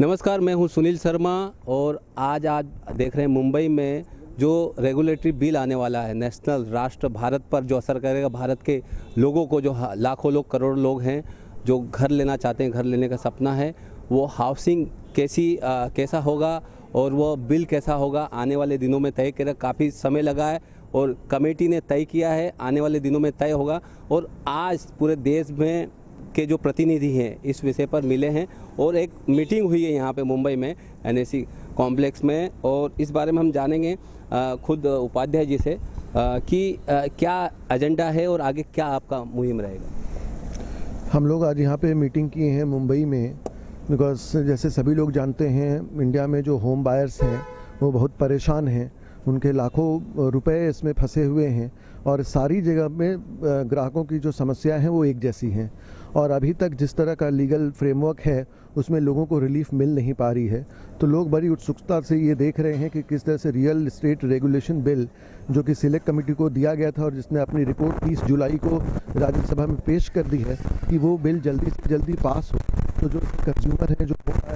नमस्कार, मैं हूं सुनील शर्मा और आज देख रहे हैं मुंबई में जो रेगुलेटरी बिल आने वाला है, नेशनल राष्ट्र भारत पर जो असर करेगा। भारत के लोगों को, जो लाखों लोग, करोड़ लोग हैं जो घर लेना चाहते हैं, घर लेने का सपना है, वो हाउसिंग कैसा होगा और वो बिल कैसा होगा, आने वाले दिनों में तय करेगा। काफ़ी समय लगा है और कमेटी ने तय किया है, आने वाले दिनों में तय होगा। और आज पूरे देश में के जो प्रतिनिधि हैं इस विषय पर मिले हैं और एक मीटिंग हुई है यहाँ पे मुंबई में NSC कॉम्प्लेक्स में, और इस बारे में हम जानेंगे खुद उपाध्याय जी से कि क्या एजेंडा है और आगे क्या आपका मुहिम रहेगा। हम लोग आज यहाँ पे मीटिंग किए हैं मुंबई में, बिकॉज जैसे सभी लोग जानते हैं इंडिया में जो होम बायर्स हैं वो बहुत परेशान हैं, उनके लाखों रुपए इसमें फंसे हुए हैं और सारी जगह में ग्राहकों की जो समस्या है वो एक जैसी हैं। और अभी तक जिस तरह का लीगल फ्रेमवर्क है उसमें लोगों को रिलीफ मिल नहीं पा रही है। तो लोग बड़ी उत्सुकता से ये देख रहे हैं कि किस तरह से रियल एस्टेट रेगुलेशन बिल जो कि सिलेक्ट कमेटी को दिया गया था और जिसने अपनी रिपोर्ट 30 जुलाई को राज्यसभा में पेश कर दी है, कि वो बिल जल्दी से जल्दी पास हो, तो जो कंज्यूमर हैं, जो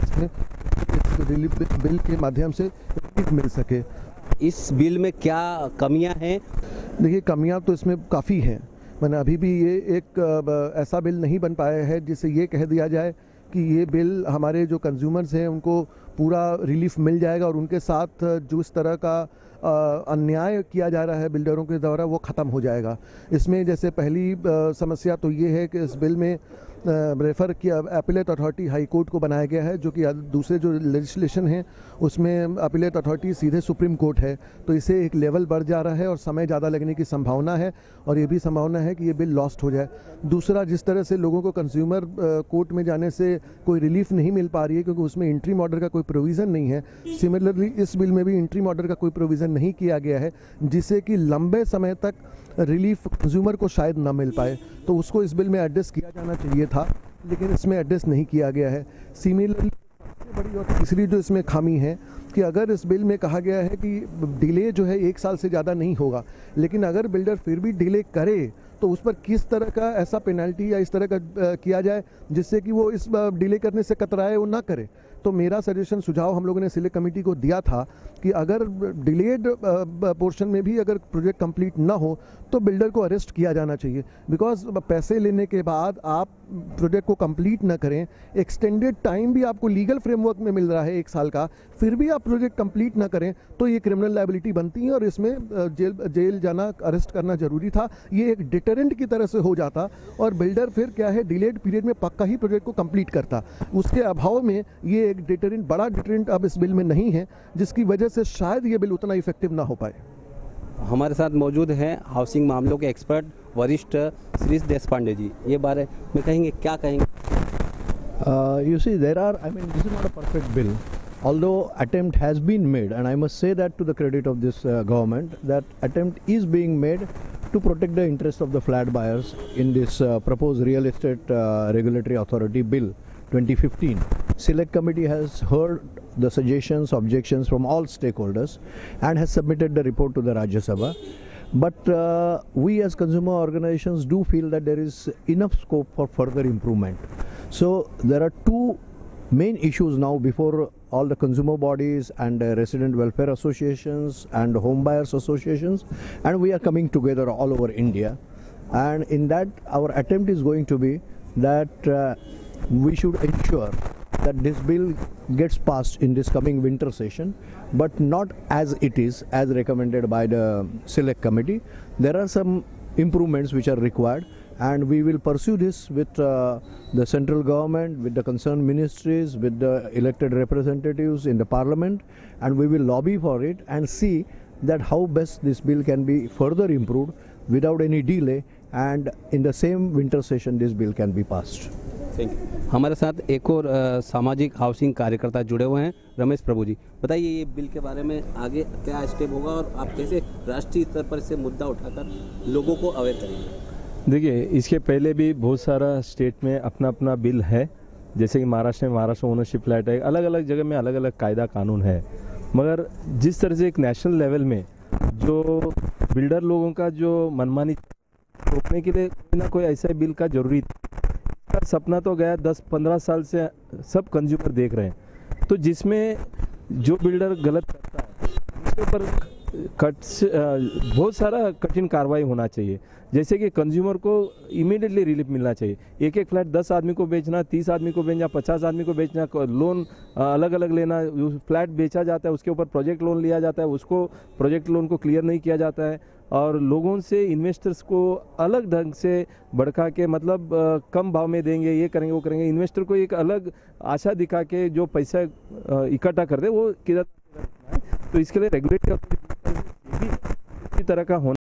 रिलीफ बिल के माध्यम से रिलीफ मिल सके। इस बिल में क्या कमियां हैं? देखिए, कमियां तो इसमें काफ़ी हैं। मैंने अभी भी ये एक ऐसा बिल नहीं बन पाया है जिससे ये कह दिया जाए कि ये बिल हमारे जो कंज्यूमर्स हैं उनको पूरा रिलीफ मिल जाएगा और उनके साथ जो इस तरह का अन्याय किया जा रहा है बिल्डरों के द्वारा वो ख़त्म हो जाएगा। इसमें जैसे पहली समस्या तो ये है कि इस बिल में रेफ़र किया अपीलेट अथॉरिटी हाई कोर्ट को बनाया गया है, जो कि दूसरे जो लेजिस्लेशन है उसमें अपीलेट अथॉरिटी सीधे सुप्रीम कोर्ट है। तो इसे एक लेवल बढ़ जा रहा है और समय ज़्यादा लगने की संभावना है और ये भी संभावना है कि ये बिल लॉस्ट हो जाए। दूसरा, जिस तरह से लोगों को कंज्यूमर कोर्ट में जाने से कोई रिलीफ नहीं मिल पा रही है क्योंकि उसमें इंट्रीम ऑर्डर का कोई प्रोविज़न नहीं है, सिमिलरली इस बिल में भी इंट्रीम ऑर्डर का कोई प्रोविज़न नहीं किया गया है, जिससे कि लंबे समय तक रिलीफ कंज्यूमर को शायद ना मिल पाए। तो उसको इस बिल में एड्रेस किया जाना चाहिए था, लेकिन इसमें एड्रेस नहीं किया गया है। सिमिलरली सबसे बड़ी और तीसरी जो इसमें खामी है कि अगर इस बिल में कहा गया है कि डिले जो है 1 साल से ज़्यादा नहीं होगा, लेकिन अगर बिल्डर फिर भी डिले करे तो उस पर किस तरह का ऐसा पेनल्टी या इस तरह का किया जाए जिससे कि वो इस डिले करने से कतराए, वो ना करे। तो मेरा सजेशन, सुझाव हम लोगों ने सिलेक्ट कमेटी को दिया था कि अगर डिलेड पोर्शन में भी अगर प्रोजेक्ट कंप्लीट ना हो तो बिल्डर को अरेस्ट किया जाना चाहिए। बिकॉज पैसे लेने के बाद आप प्रोजेक्ट को कंप्लीट ना करें, एक्सटेंडेड टाइम भी आपको लीगल फ्रेमवर्क में मिल रहा है 1 साल का, फिर भी आप प्रोजेक्ट कंप्लीट ना करें तो ये क्रिमिनल लायबिलिटी बनती है और इसमें जेल जाना, अरेस्ट करना जरूरी था। ये एक डिटरेंट की तरह से हो जाता और बिल्डर फिर क्या है, डिलेड पीरियड में पक्का ही प्रोजेक्ट को कंप्लीट करता। उसके अभाव में ये एक डिटरेंट, बड़ा डिटरेंट अब इस बिल में नहीं है, जिसकी वजह से शायद ये बिल उतना इफेक्टिव ना हो पाए। हमारे साथ मौजूद हैं हाउसिंग मामलों के एक्सपर्ट वरिष्ठ श्री देशपांडे जी। ये बारे में कहेंगे, क्या कहेंगे? You see, this is not a perfect bill. Although attempt has been made, and I must say that to the credit of this government, that attempt is being made to protect the interest of the flat buyers in this proposed real estate regulatory authority bill 2015. Select committee has heard the suggestions, objections from all stakeholders and has submitted the report to the Rajya Sabha. But we as consumer organizations do feel that there is enough scope for further improvement. So there are two main issues now before all the consumer bodies and resident welfare associations and home buyers associations, and we are coming together all over India. And in that, our attempt is going to be that we should ensure that this bill gets passed in this coming winter session, but not as it is, as recommended by the select committee. There are some improvements which are required, and we will pursue this with the central government, with the concerned ministries, with the elected representatives in the parliament, and we will lobby for it and see that how best this bill can be further improved without any delay, and in the same winter session this bill can be passed. Thank you. हमारे साथ एक और सामाजिक housing कार्यकर्ता जुड़े हुए हैं, रमेश प्रभु जी। बताइए, ये बिल के बारे में आगे क्या स्टेप होगा और आप कैसे राष्ट्रीय स्तर पर से मुद्दा उठाकर लोगों को अवेयर करेंगे? देखिए, इसके पहले भी बहुत सारा स्टेट में अपना अपना बिल है, जैसे कि महाराष्ट्र में महाराष्ट्र ओनरशिप फ्लैट है, अलग अलग जगह में अलग अलग कायदा कानून है। मगर जिस तरह से एक नेशनल लेवल में जो बिल्डर लोगों का जो मनमानी रोकने के लिए कोई ना कोई ऐसा बिल का जरूरी था। सपना तो गया 10-15 साल से सब कंज्यूमर देख रहे हैं। तो जिसमें जो बिल्डर गलत करता है उसके ऊपर बहुत सारा कठिन कार्रवाई होना चाहिए। जैसे कि कंज्यूमर को इमीडिएटली रिलीफ मिलना चाहिए। एक एक फ्लैट 10 आदमी को बेचना, 30 आदमी को बेचना, 50 आदमी को बेचना, लोन अलग अलग लेना, फ्लैट बेचा जाता है उसके ऊपर प्रोजेक्ट लोन लिया जाता है, उसको प्रोजेक्ट लोन को क्लियर नहीं किया जाता है और लोगों से इन्वेस्टर्स को अलग ढंग से भड़का के मतलब कम भाव में देंगे, ये करेंगे वो करेंगे, इन्वेस्टर को एक अलग आशा दिखा के जो पैसा इकट्ठा करते वो किधर। तो इसके लिए रेगुलेटरी इसी तरह का होना